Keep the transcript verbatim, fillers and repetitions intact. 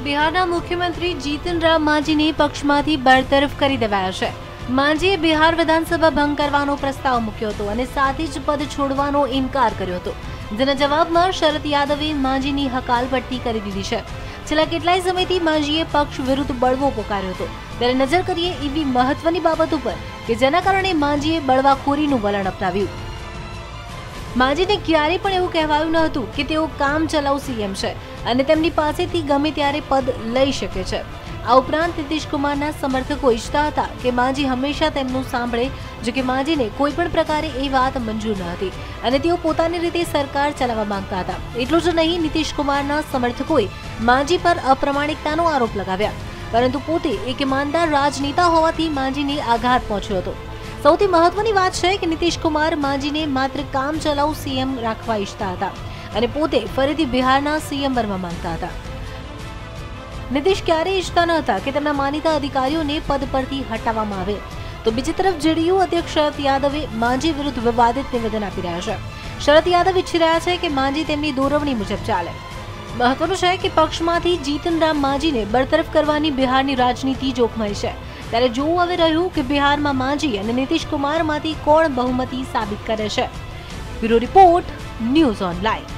બિહારના મુખ્યમંત્રી જીતન રામ માંઝીને પક્ષમાંથી બરતરફ કરી દેવાયા છે। માંઝીએ બિહાર વિધાનસભા ભંગ કરવાનો પ્રસ્તાવ મૂક્યો હતો અને સાથે જ પદ છોડવાનો ઇનકાર કર્યો હતો, જેના જવાબમાં શરદ યાદવે માંઝીની હકાલપટ્ટી કરી દીધી છે। છેલ્લા કેટલાય સમયથી માંઝીએ પક્ષ વિરુદ્ધ બળવો પોકાર્યો હતો, ત્યારે નજર કરીએ એવી મહત્વની બાબત ઉપર કે જેના કારણે માંઝીએ બળવાખોરીનું વલણ અપનાવ્યું। માંઝીને ક્યારેય પણ એવું કહેવાયું ન હતું કે તેઓ કામ ચલાઉ સીએમ છે અને તેમની પાસેથી ગમે ત્યારે પદ લઈ શકે છે। આ ઉપરાંત નીતિશ કુમારના સમર્થકો ઈચ્છતા હતા કે માંઝી હંમેશા તેમનું સાંભળે, જો કે માંઝીને કોઈ પણ પ્રકારે એ વાત મંજૂર ન હતી અને તેઓ પોતાની રીતે સરકાર ચલાવવા માંગતા હતા। એટલું જ નહીં, નીતિશ કુમારના સમર્થકોએ માંઝી પર અપ્રમાણિકતાનો આરોપ લગાવ્યા, પરંતુ પોતે એક ઈમાનદાર રાજનેતા હોવાથી માંઝીને આઘાત પહોંચ્યો હતો। સૌથી મહત્વની વાત છે કે નીતિશ કુમાર માંઝીને માત્ર કામ ચલાઉ સીએમ રાખવા ઈચ્છતા હતા અને પોતે ફરીથી બિહારના સીએમ બનવા માંગતા હતા। નીતિશ ક્યારેય ઈચ્છતા ન હતા કે તેમના માનીતા અધિકારીઓને પદ પરથી હટાવવામાં આવે, તો બીજી તરફ જેડીયુ અધ્યક્ષ શરદ યાદવે માંઝી વિરુદ્ધ વિવાદિત નિવેદન આપી રહ્યા છે। શરદ યાદવ ઈચ્છી રહ્યા છે કે માંઝી તેમની દોરવણી મુજબ ચાલે। મહત્વનું છે કે પક્ષમાંથી જીતન રામ માંઝીને બરતરફ કરવાની બિહારની રાજનીતિ જોખમાઈ છે, ત્યારે જોવું હવે રહ્યું કે બિહારમાં માંઝી અને નીતિશ કુમારમાંથી કોણ બહુમતી સાબિત કરે છે। Bureau report, news online.